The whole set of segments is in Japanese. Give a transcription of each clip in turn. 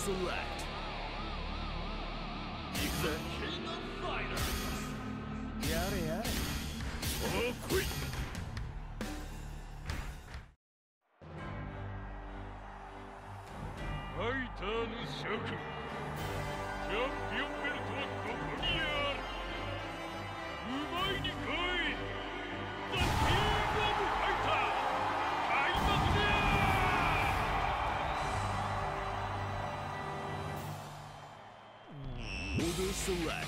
select. 行くぜ。やれやれ。おお、来い。ファイターの諸君、チャンピオンベルトはここにある。奪いに来い。ザ・キング・オブ・ファイター、開幕だ。Order select.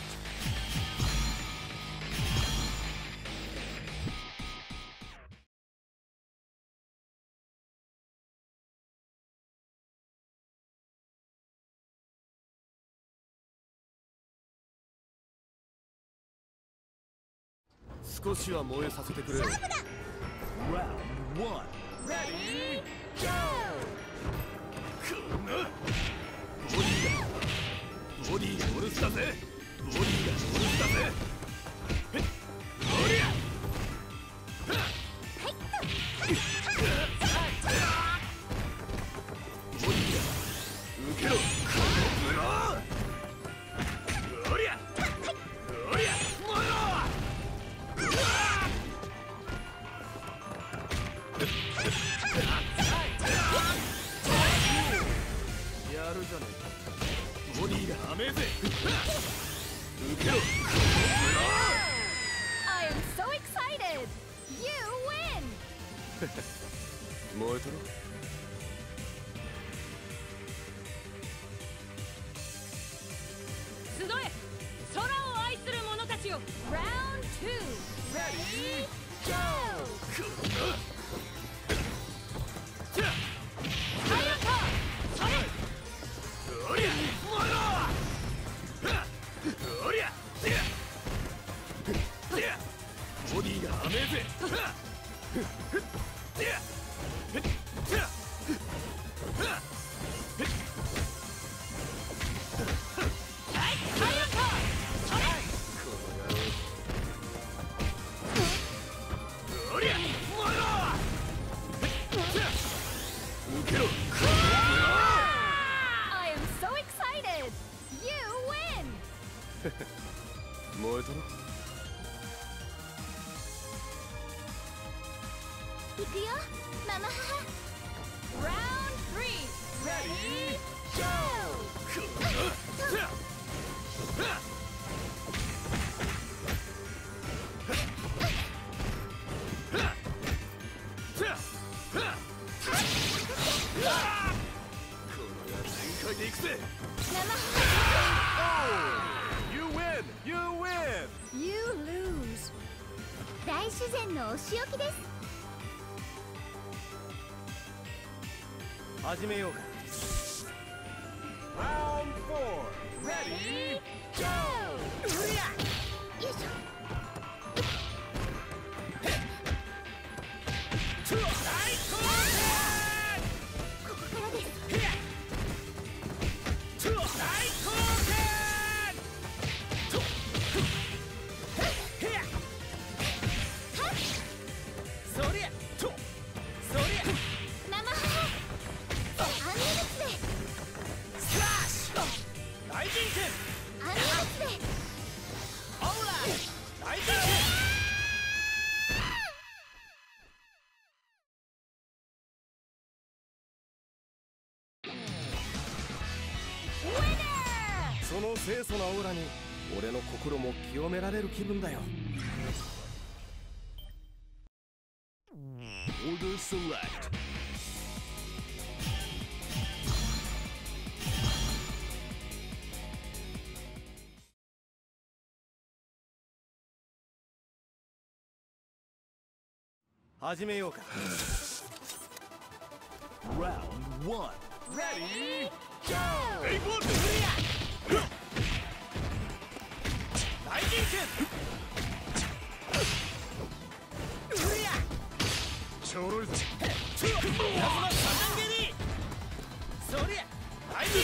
少しは燃えさせてくれ。勝負だ。Round 1 Ready Go。 こんなボディがオルスだぜ。ボディがオルスだぜ。へっ、おりゃ。ボディが受けろ。このブロー。おりゃ。おりゃ。燃えろ。やるじゃねえか。ボディが甘えぜ。受けろ。 I am so excited. You win. 燃えとろ。 集え、空を愛する者たちよ。Round 2 Ready Go。 ボディが甘えぜ。 I am so excited. You win. 燃えとろ。 行くよ、ママ母。Round 3 Ready Go。 全開でいくぜ。 ママ母。 You win! You win! You lose。 大自然のお仕置きです。 始めようか。Round 4 Ready Go。 よいしょ。ここからです。 その清楚なオーラに俺の心も清められる気分だよ。Order select。 始めようか。Round 1 Ready Go。 レイボールクリア。大人剣。クリア。ちょろいぞ。謎のサタン蹴り。そりゃ大人剣。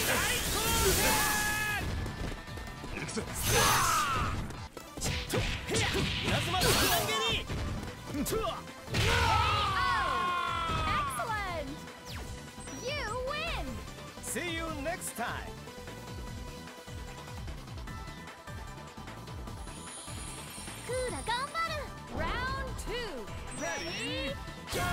行くぜ。謎のサタン蹴り。 Excellent. You win. See you next It's time. Kura ganbaru. Round 2. Ready? Go!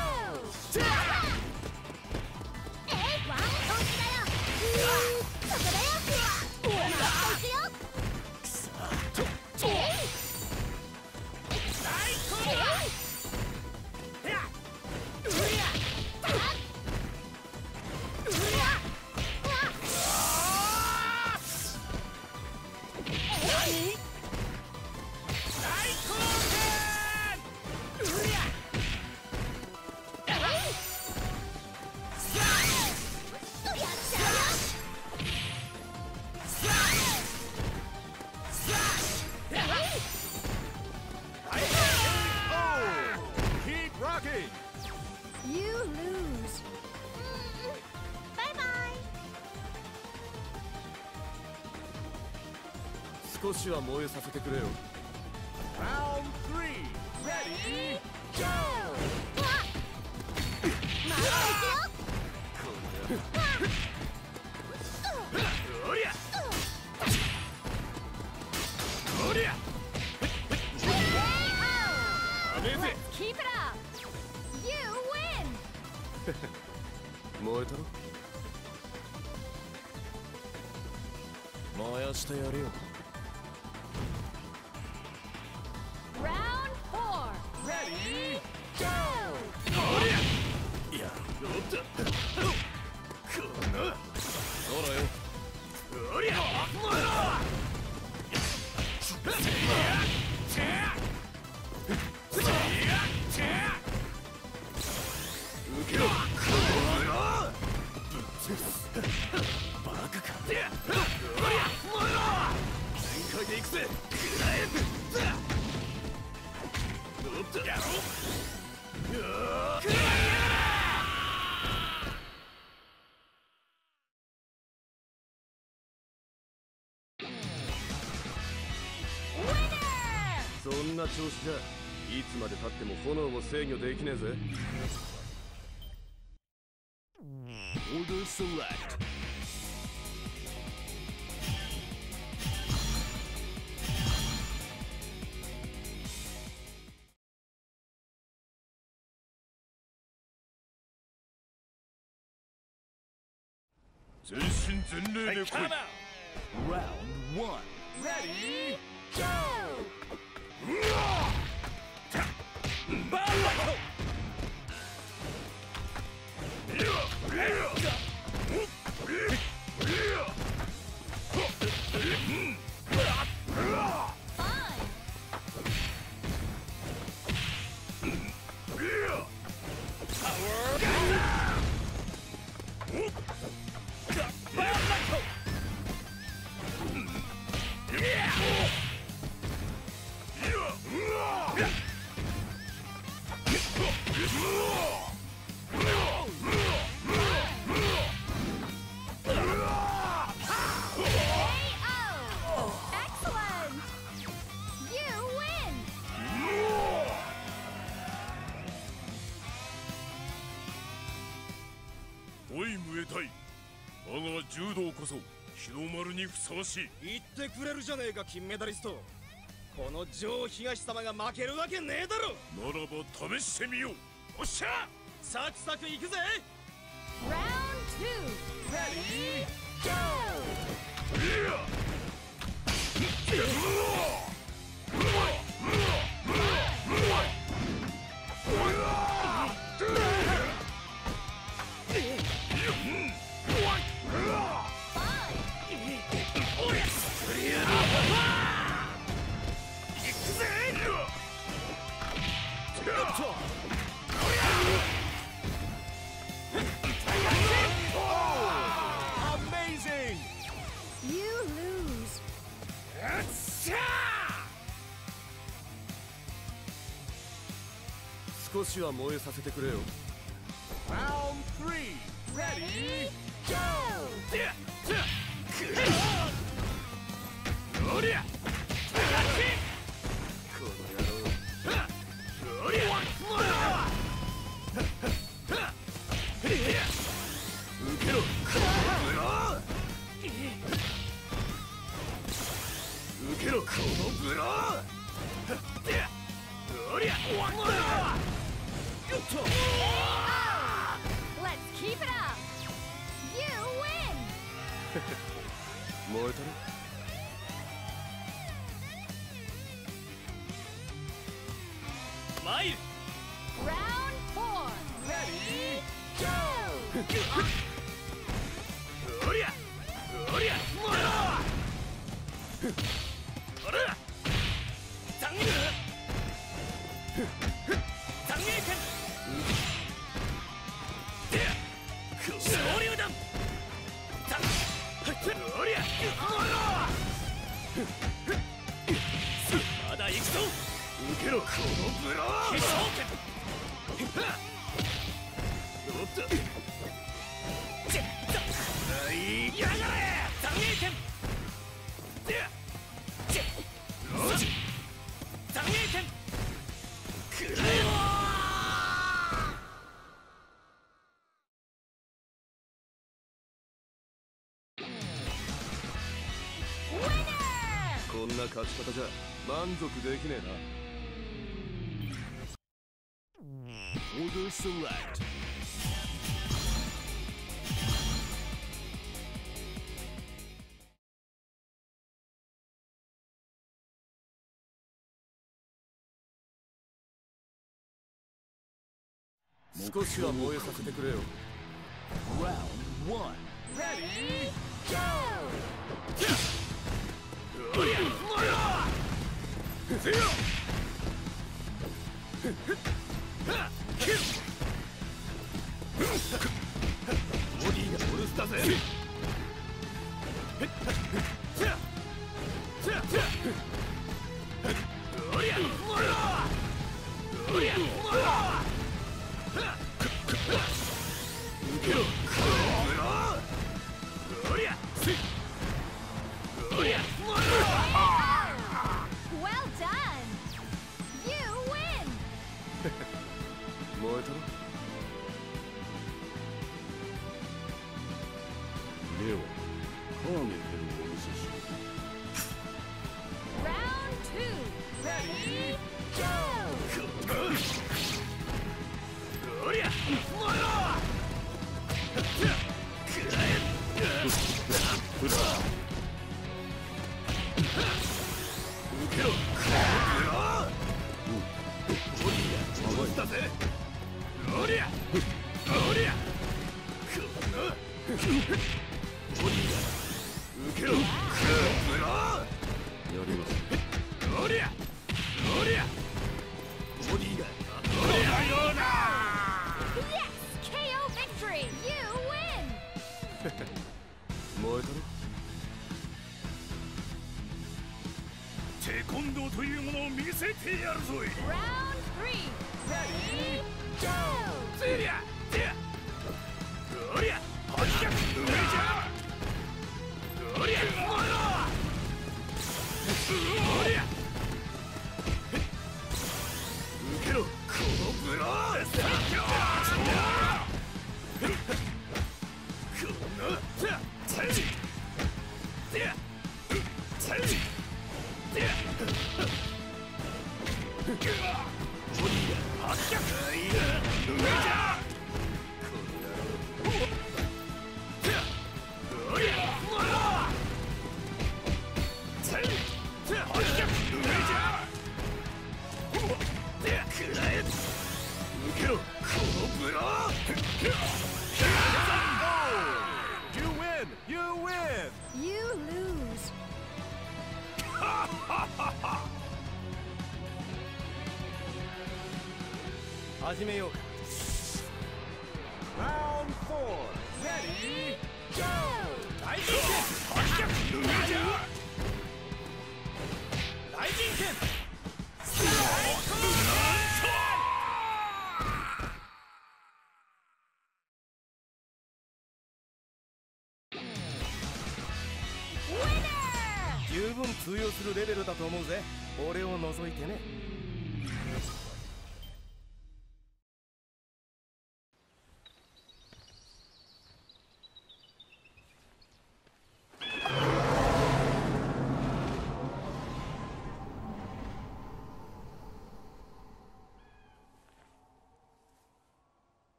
Waンポンチだよ。そこだよ。もっといくよ。You lose. Bye bye. 少しは燃えさせてくれよ。Round 3. Ready? Go! まだいくよ。 おりゃおりゃ Let's keep it up. You win. 燃えたろ。燃やしてやるよ。 Round 4. Ready? Go! おりゃいやどうだこのそうだよおりゃ燃えろ受けろバカかおりゃ燃えろ全開でいくぜ食らえどうだやろう食らえそんな調子じゃいつまでたっても炎を制御できねえぜ。Order select. Round 1. Ready? Go! Excellent. You win. おいムエタイ、我が柔道こそ日の丸にふさわしい。 言ってくれるじゃねえか金メダリスト。このジョー東様が負けるわけねえだろ。 ならば試してみよう。おっしゃサクサクいくぜ。 Round 2. Ready? Go! 少しは燃えさせてくれよ。Round 3. Ready? Go! おりゃこの野郎おりゃ受けろおりゃおりゃもらおら残影残影剣昇竜弾おりゃまだ行くぞ受けろこのブロー飛翔剣おっとやがれ残影剣残影剣くらえこんな勝ち方じゃ満足できねえな。 Order select. 少しは防衛させてくれよ。 Round 1. Ready, go! おりゃもらせよボディがオルスタぜおりゃもらおりゃもら受けろおりゃおりゃもら Well done! You win! 燃えたろ。 ではカーネルをお見せしよう Round 2, ready, go! おりゃもらくらえ受けろおりゃ戻ったぜおりゃおりゃこのおりゃ受けろやりますおりゃおりゃボディがおりゃような Yes! KO victory! You win! 燃えたろ。 テコンドーというものを見せてやるぞい Round 3, ready, go! せりゃてやおりゃはじゃ上じゃおりゃもろおりゃ受けろこのブローこのチェンジてやチェンジてやボディが発脚上じゃおりゃもろチェンジ発脚上じゃてやくらえ受けろこのブロー You win! You win! You lose! 始めようか。Round 4, ready, go! 大人剣発脚上じゃ大人剣最高 Winner! 十分通用するレベルだと思うぜ。俺を除いてね。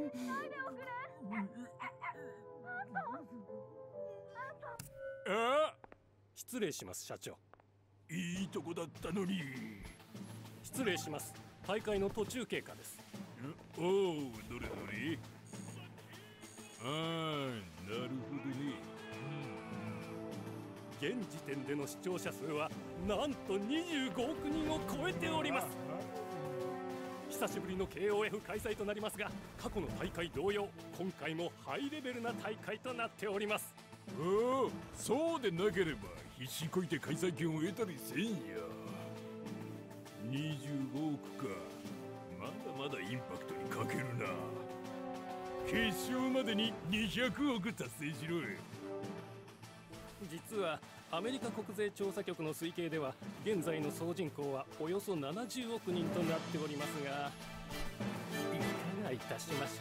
あ失礼します社長。 いいとこだったのに。 失礼します。大会の途中経過です。 おお、どれどれ。ああ、なるほどね。 現時点での視聴者数はなんと25億人を超えております。久しぶりの KOF 開催となりますが、過去の大会同様今回もハイレベルな大会となっております。 おお、そうでなければ必死こいて開催権を得たりせんや。25億か、まだまだインパクトに欠けるな。決勝までに200億達成しろよ。 実はアメリカ国税調査局の推計では現在の総人口はおよそ70億人となっておりますが、いかがいたしましょ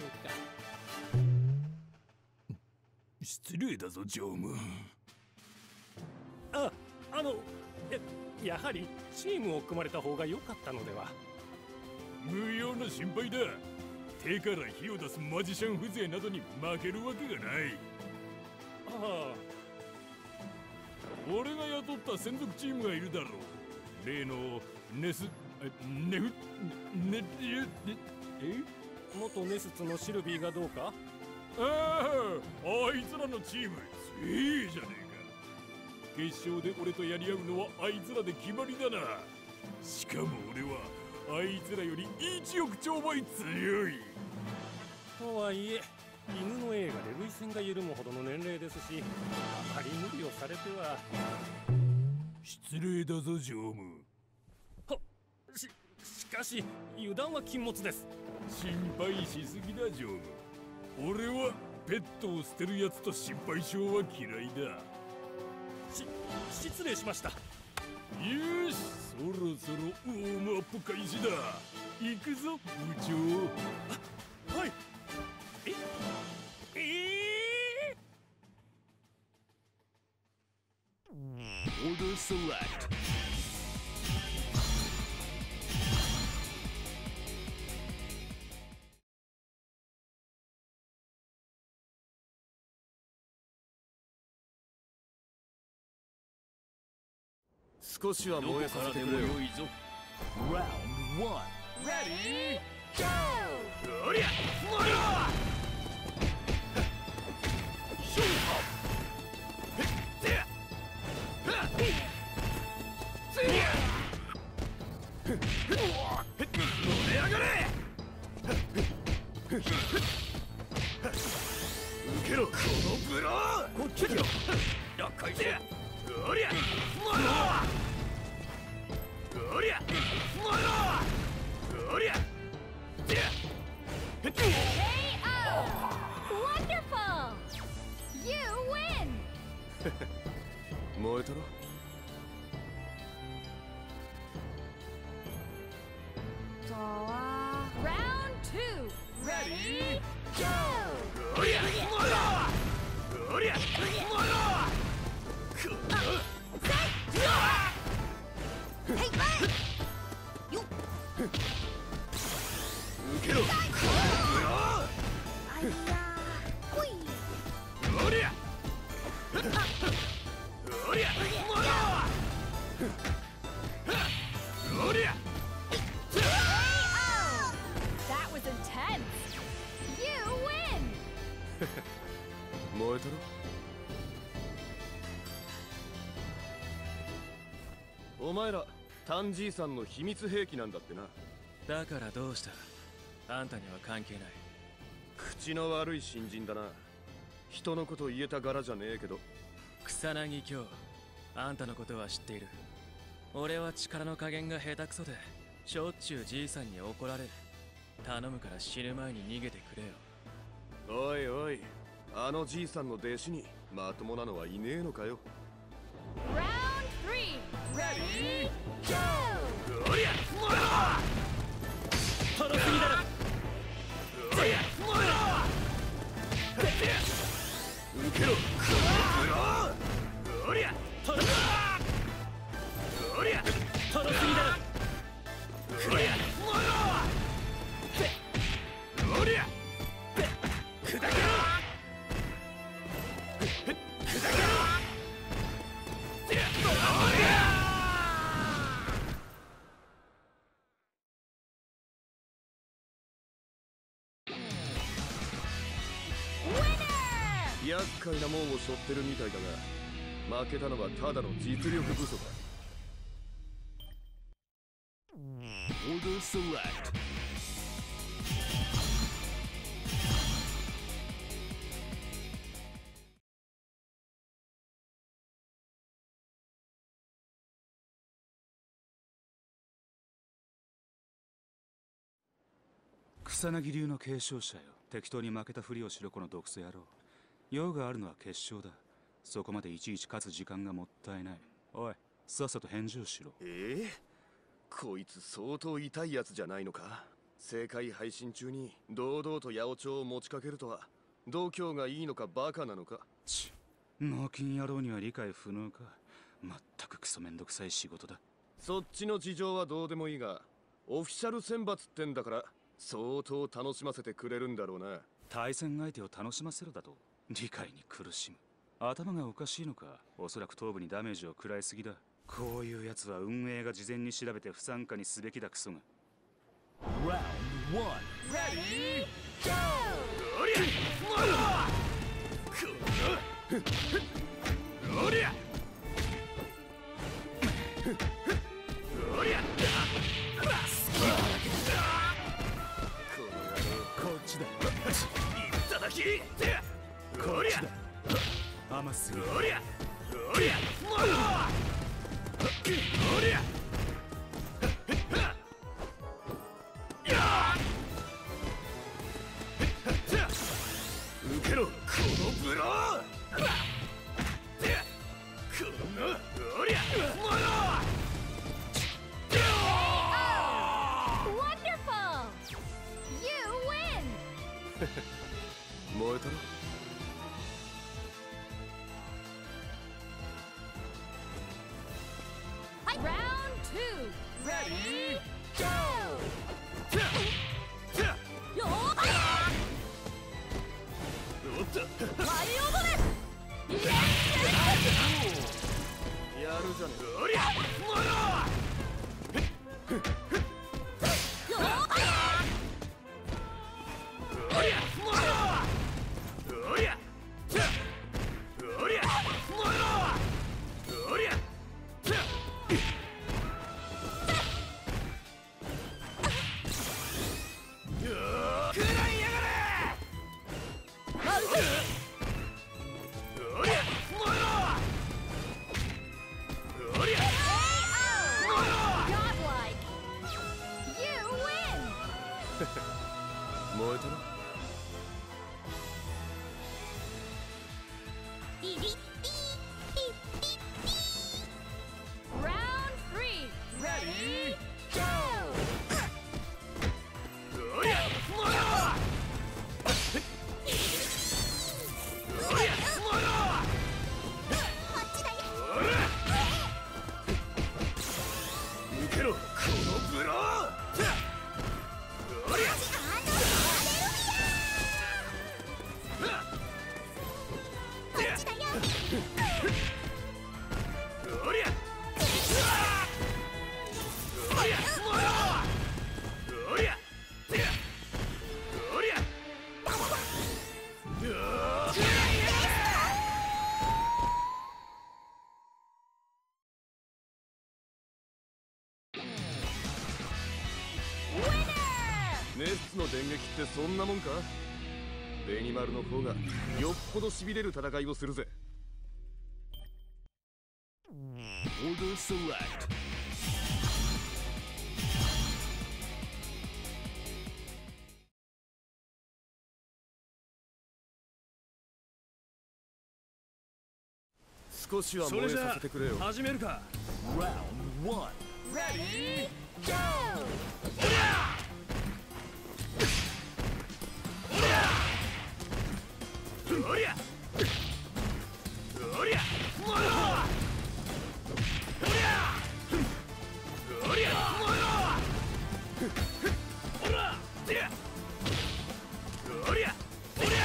うか。 失礼だぞ常務。 やはりチームを組まれた方が良かったのでは。 無用な心配だ。手から火を出すマジシャン風情などに負けるわけがない。 ああ、 俺が雇った専属チームがいるだろう。例の元ネスツのシルビーがどうか。 あいつらのチームいいじゃねえか。決勝で俺とやり合うのはあいつらで決まりだな。しかも俺はあいつらより1億兆倍強い。 とはいえ犬の映画で涙腺が緩むほどの年齢ですし、あまり無理をされては。 失礼だぞ常務。 しかし油断は禁物です。 心配しすぎだ常務。俺はペットを捨てるやつと心配性は嫌いだ。 失礼しました。 よし、そろそろウォームアップ開始だ。行くぞ部長。 はい。 Order select. 少しは燃えさせてくれよ。 Round 1 Ready, go! おりゃ燃えろ。燃え上がれ。受けろこのブロー。こっちよ。どっこいせ。おりゃ燃えろ。おりゃ燃えろ。おりゃ。 KO! Wonderful! You win! 燃えたろ。 Round 2! Ready, go! おりゃ燃えろ。おりゃ燃えろ。受けろ。おりゃおりゃ燃えろ。おりゃ。 That was intense! You win! 燃えたろ。お前らタンじいさんの秘密兵器なんだってな。 だからどうした。あんたには関係ない。 口の悪い新人だな。人のこと言えた柄じゃねえけど。 草薙京、あんたのことは知っている。俺は力の加減が下手くそでしょっちゅうじいさんに怒られる。頼むから死ぬ前に逃げてくれよ。 おいおい、あのじいさんの弟子にまともなのはいねえのかよ。 Round 3! Ready, go! おりゃ燃えろ。 辛すぎだ。 おりゃ燃えろ。受けろこのブロー。おりゃおりゃ辛すぎだ。 おりゃ燃えろ。おりゃ砕けろ。砕けろ。 厄介なもんを背負ってるみたいだが、負けたのはただの実力不足だ。 Order select. 草薙流の継承者よ。適当に負けたふりをしろ、この毒素野郎。用があるのは決勝だ。そこまでいちいち勝つ時間がもったいない。おい、さっさと返事をしろ。 こいつ相当痛いやつじゃないのか。正解配信中に堂々と八百長を持ちかけるとは、度胸がいいのかバカなのか。 脳筋野郎には理解不能か。まったくクソめんどくさい仕事だ。 そっちの事情はどうでもいいが、オフィシャル選抜ってんだから相当楽しませてくれるんだろうな。 対戦相手を楽しませるだと。理解に苦しむ。頭がおかしいのか。おそらく頭部にダメージを食らいすぎだ。こういうやつは運営が事前に調べて不参加にすべきだ。クソが。 Round 1. Ready, go! こっちだ。いただき。こっちだ。甘すぎ。 受けろ、このブロー。このおりゃもの。 Wonderful! You win! 燃えたろ。 Round 2. Ready, go! よーおっと、 舞い踊れやるじゃねえ。おりゃもの。 よーおりゃもの。おりゃおりゃもの。おりゃ食らいやがれ。おりゃもの。おりゃ Godlike! You win! 燃えたろ。 ビビッビービッビッビー Round 3. Ready, Go! おりゃもの。おりゃもの。 こっちだよ受けろ、このブロー。おりゃこっちだよおりゃおりゃもの。おりゃおりゃネッツの電撃ってそんなもんか。ベニマルの方がよっぽど痺れる戦いをするぜ。 order select. 少しは燃えさせてくれよ。 始めるか。 Round 1. Ready, go! おりゃおりゃもの。おりゃおりゃもの。おらおりゃおりゃおりゃ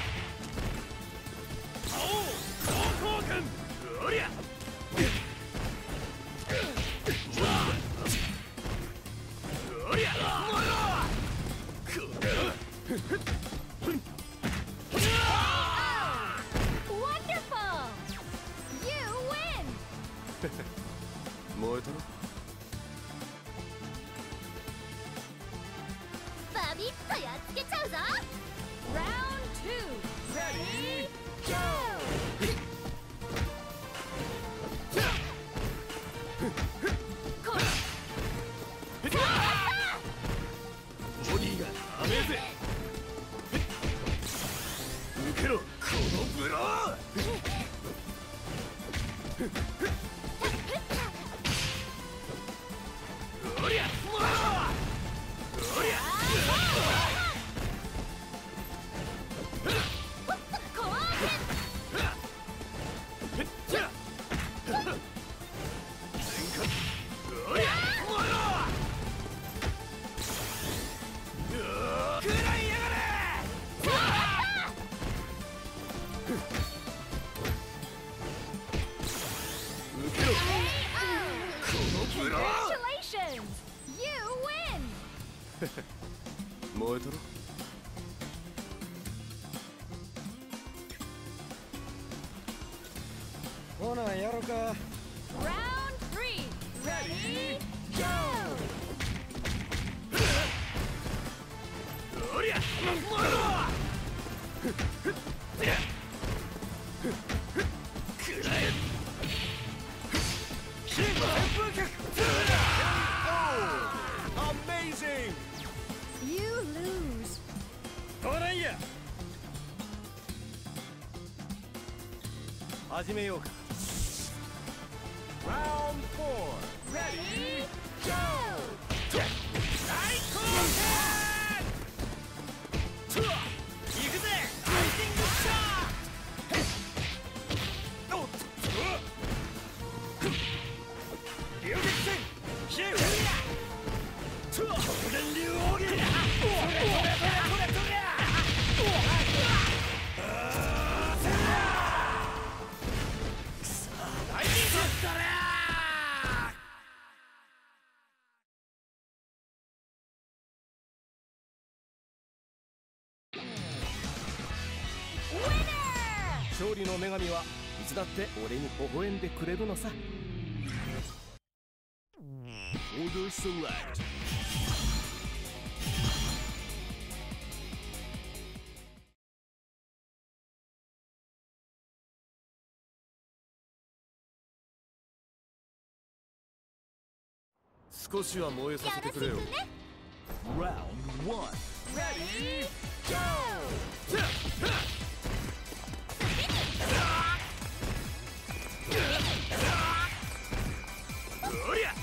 青高校君。おりゃおりゃもの。 燃えたろ。 バビッとやっつけちゃうぞ。Round 2 Ready Go。 ボディがダメぜ。受けろこのブロー。おりゃもうおりゃ燃えたろ。 ほなやろか。 Round 3 Ready Go。 おりゃもうくらえ。 Amazing! You lose。 どうなんや。始めようか。Round 4 Ready Go。 大攻撃。行くぜ。ライジングショット。おっと。流撃戦。シェフリア。超電流奥義。それ。ライジングショットだ。勝利の女神はいつだって俺に微笑んでくれるのさ。Order select。 少しは燃えさせてくれよ。 よろしくね。 Round 1 Ready Go。 おりゃ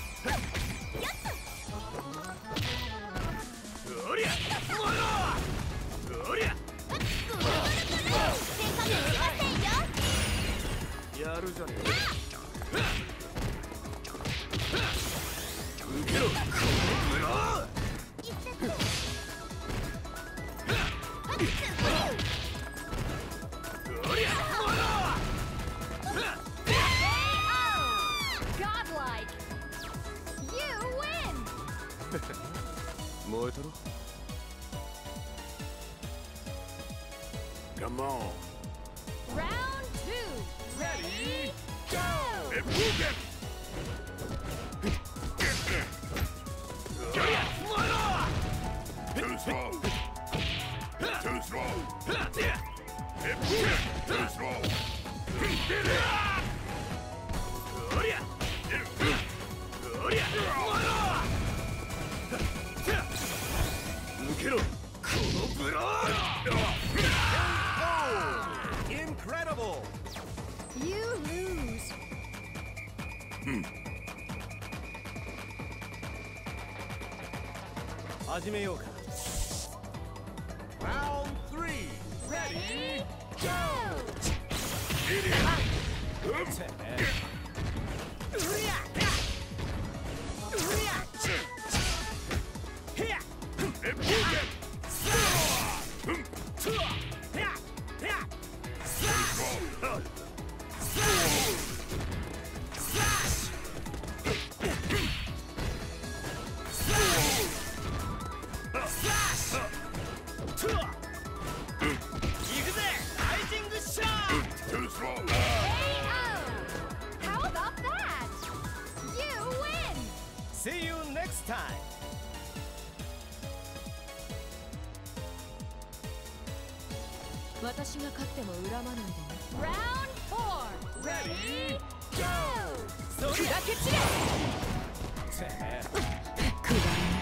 おりゃおりゃ正確にしませんよ。 やるじゃねえ。 受けろこのブロー。おりゃ Godlike。You win。 燃えたろ。 Come on。 Round 2 Ready Go。 エプーケン。Too slow. Too slow. Too slow. おりゃおりゃ受けろこのブロー。 Incredible! You lose。 始めようか。Round 3 Ready Go。 Too slow. How It's time. 私が勝っても恨まないでね。Round 4 Ready Go 砕け散れ。 てめえくだらね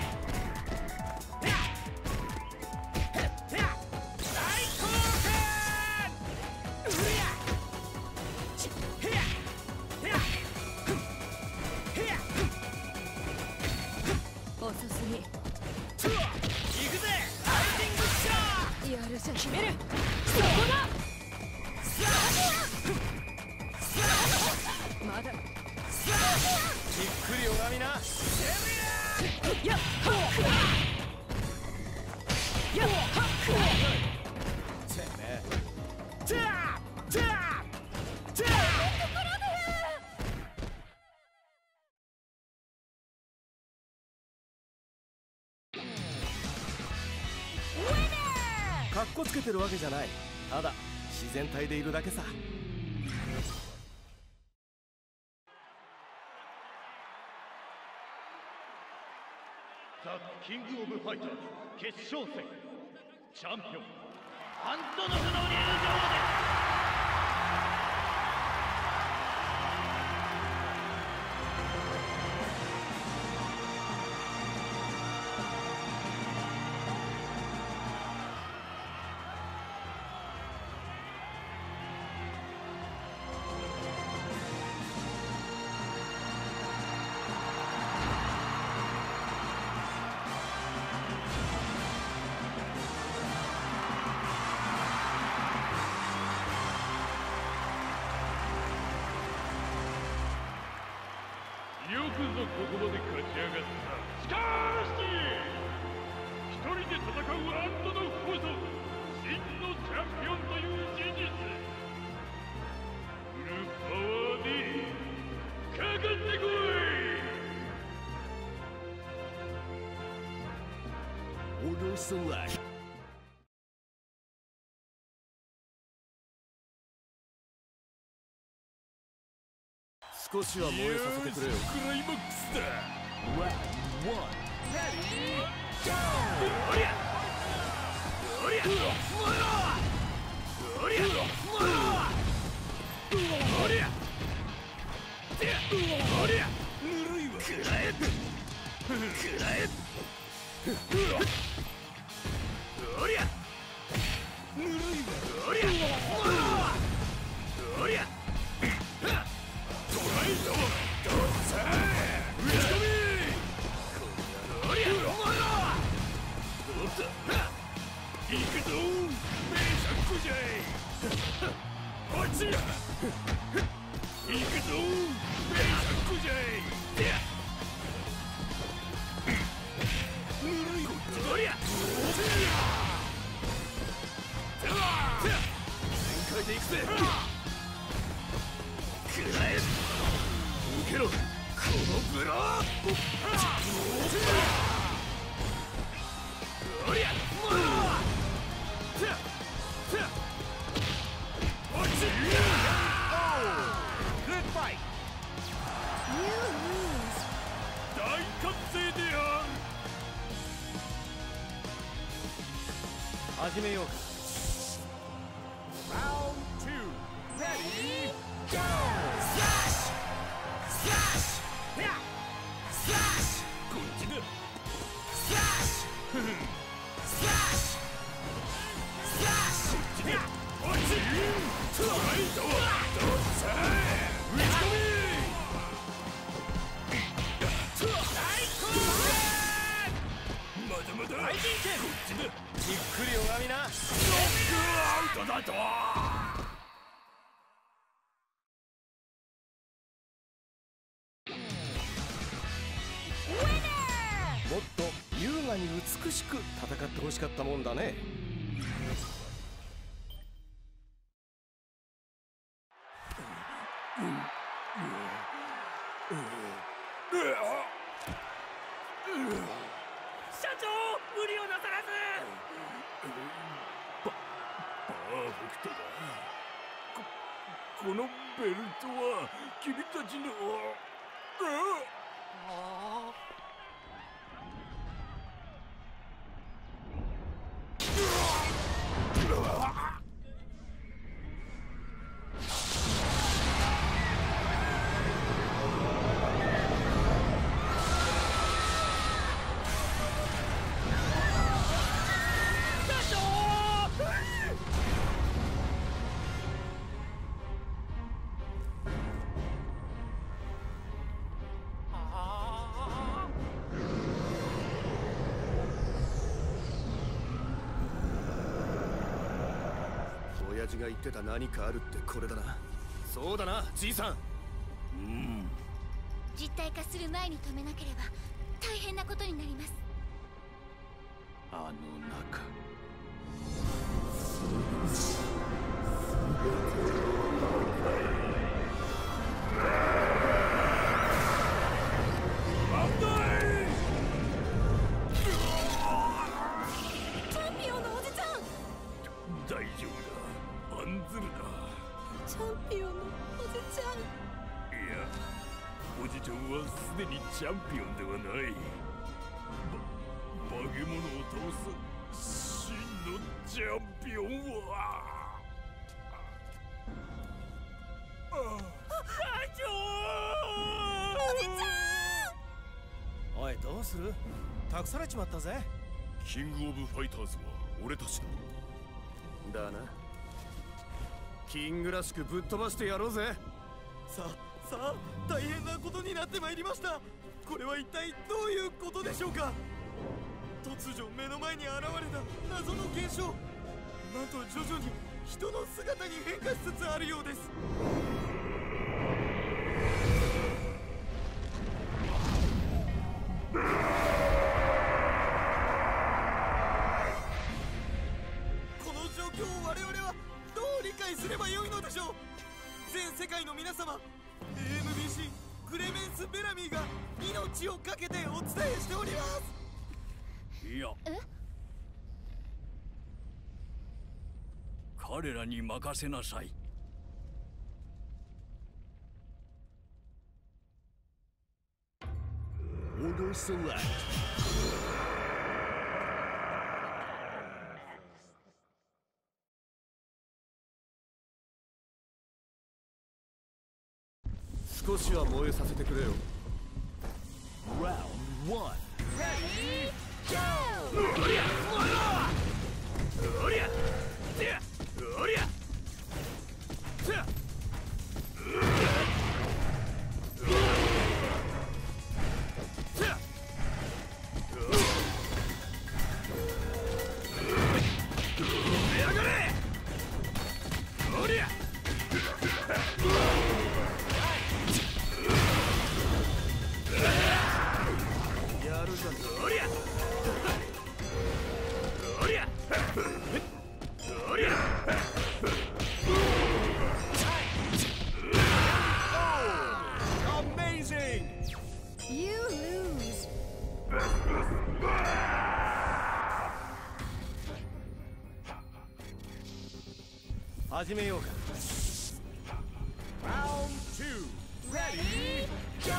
遅すぎ。 行くぜファイティングシャー。 やるじゃ決める。そこだ。まだじっくり拝みな。 やっはっやっはっ。 てめえタッタッタッ。かっこつけてるわけじゃない。ただ自然体でいるだけさ。 ザ・キング・オブ・ファイターズ決勝戦チャンピオンアントノフの入場です。よくぞここまで勝ち上がった。しかし一人で戦うアントノフこそ真のチャンピオンという事実。フルパワーでかかってこい。 脅しそうだ。少しは燃えさせてくれよ。 クライマックスだ。行くぞ名作じゃい。こっちだ。行くぞ名作じゃい。ぬるいこっちだ。おりゃ全開で行くぜ。くらえ受けろこのブロー。おりゃ大歓声である。 始めようか。 こっちだ。 じっくり拝みな。 アウトだと。 もっと優雅に美しく戦ってほしかったもんだね。 社長無理をなさらず。 パーフェクトだ。このベルトは君たちの。 ちが言ってた何かあるってこれだな。そうだな、じいさん。 実体化する前に止めなければ大変なことになります。 あの中。 チャンピオンのおじちゃん。 大丈夫だ、案ずるな。 チャンピオンのおじちゃん。 いや、おじちゃんはすでにチャンピオンではない。化け物を倒す真のチャンピオンはおじちゃん。 おい、どうする？託されちまったぜ。 キングオブファイターズは俺たちだ。 だな。キングらしくぶっ飛ばしてやろうぜ。 さあ、大変なことになってまいりました。これは一体どういうことでしょうか？突如目の前に現れた謎の現象、なんと徐々に人の姿に変化しつつあるようです。この状況を我々はどう理解すればよいのでしょう。全世界の皆様、 AMBC クレメンス・ベラミーが命を懸けてお伝えしております。 いや、彼らに任せなさい。 Order select. 少しは燃えさせてくれよ。 Round 1. Ready, go! やるじゃん。 Amazing! You lose. 始めようか。Round 2. Ready, go!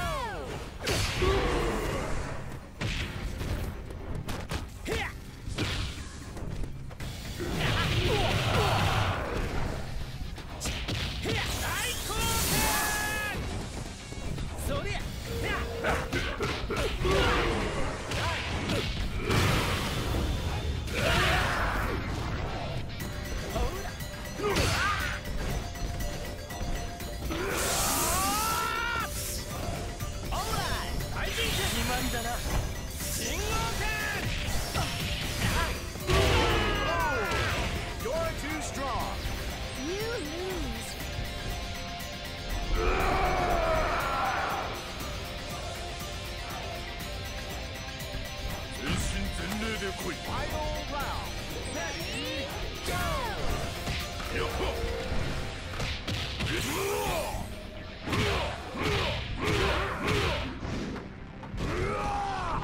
うわ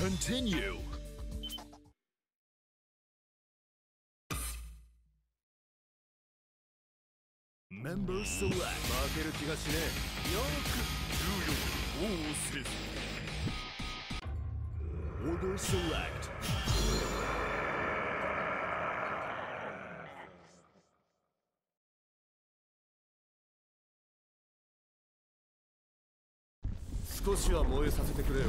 continue. Member select. 負ける気がしねよく重力をせず Order select. 少しは燃えさせてくれよ。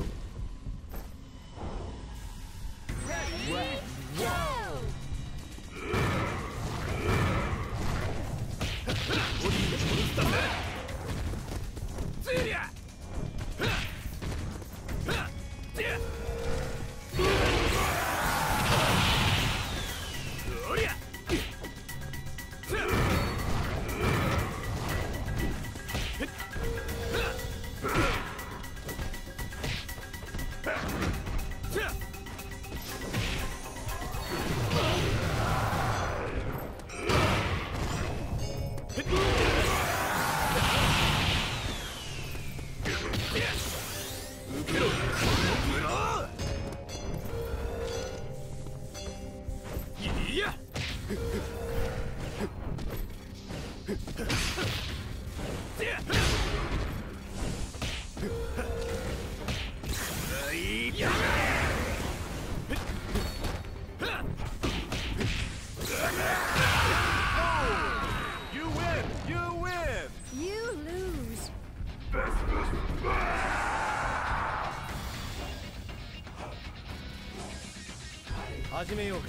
始めようか。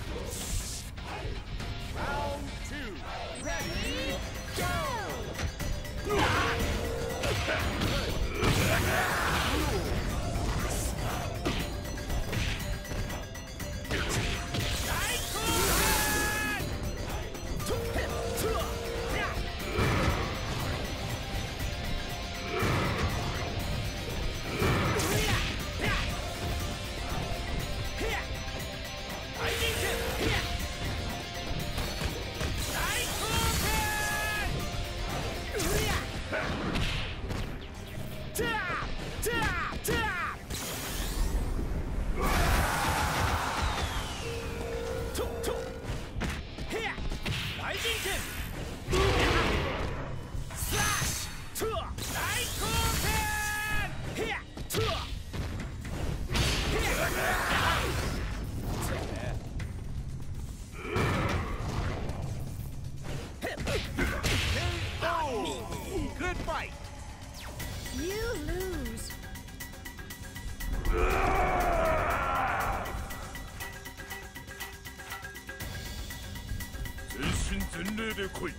全身全霊で来い。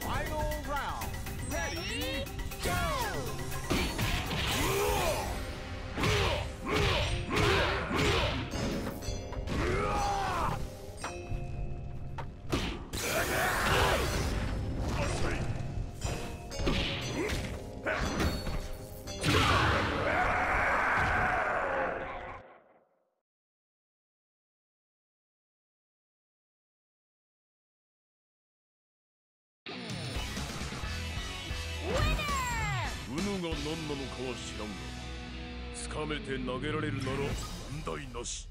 うぬが何なのかは知らんが、つかめて投げられるなら問題なし。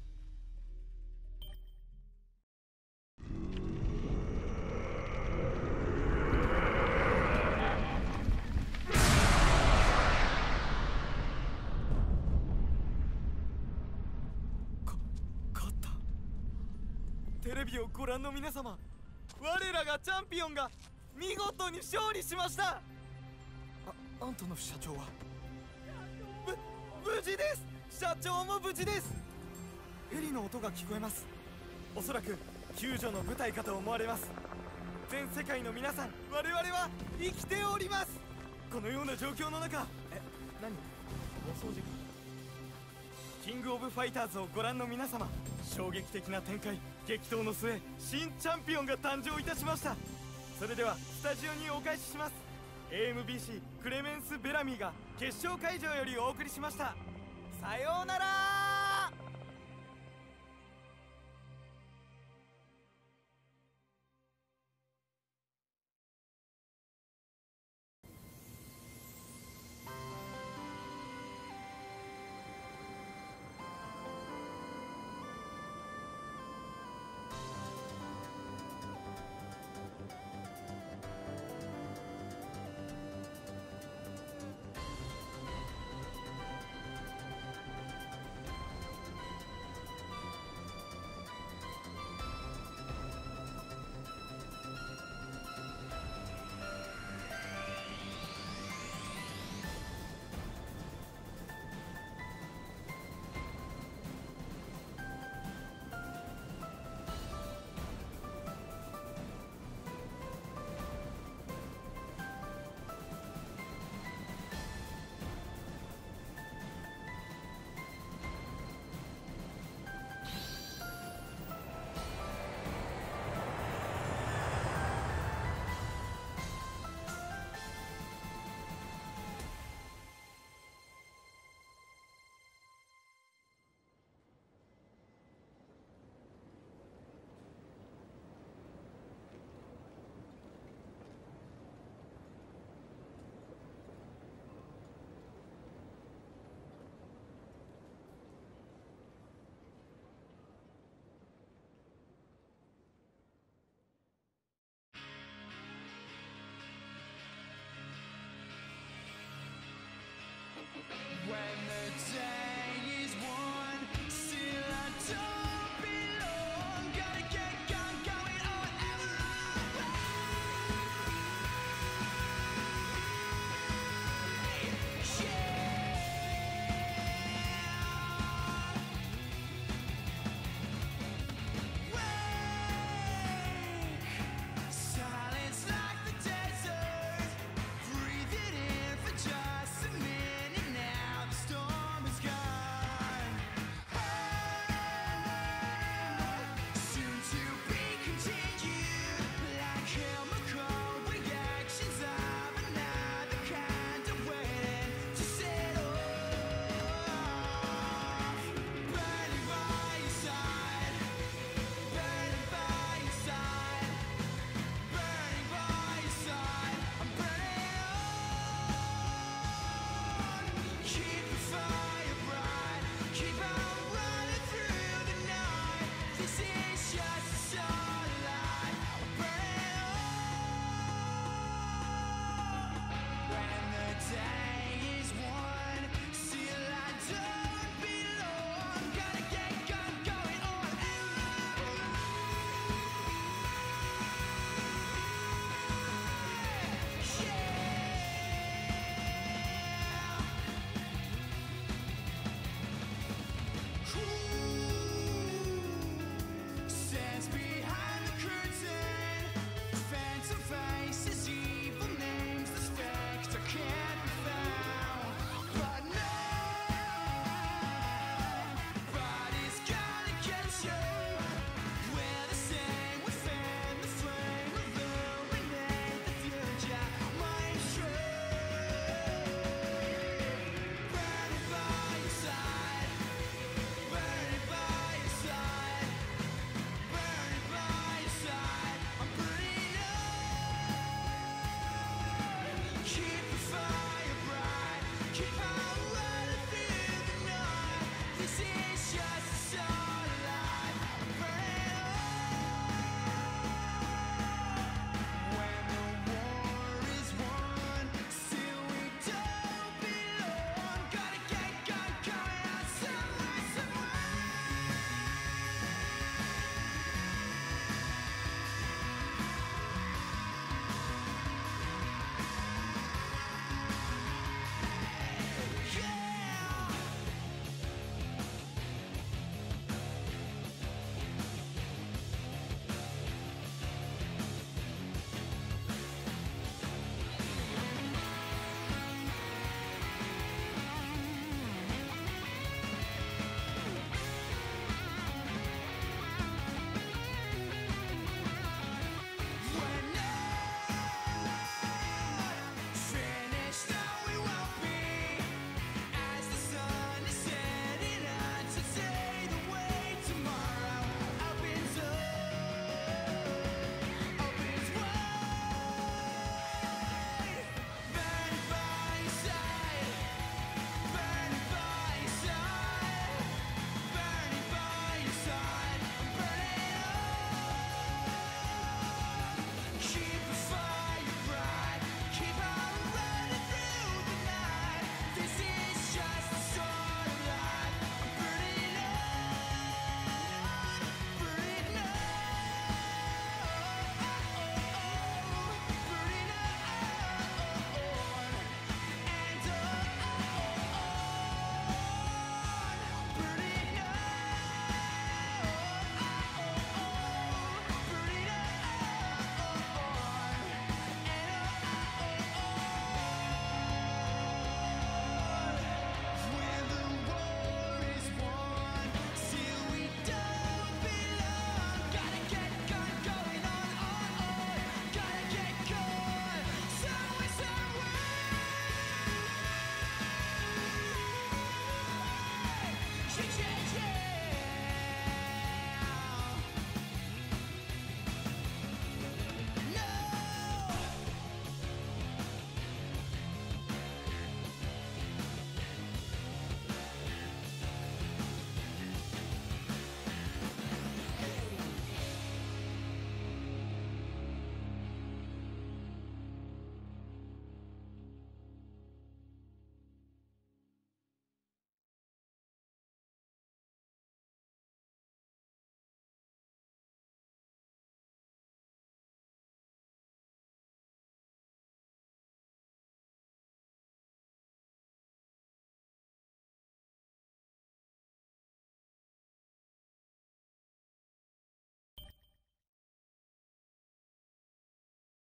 勝った。テレビをご覧の皆様、我らがチャンピオンが見事に勝利しました。アントノフ社長は無事です。社長も無事です。ヘリの音が聞こえます。おそらく救助の部隊かと思われます。全世界の皆さん、我々は生きております。このような状況の中、何お掃除か。キングオブファイターズをご覧の皆様、衝撃的な展開、激闘の末、新チャンピオンが誕生いたしました。それではスタジオにお返しします。 AMBC クレメンス・ベラミーが決勝会場よりお送りしました。さようなら。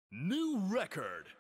New record.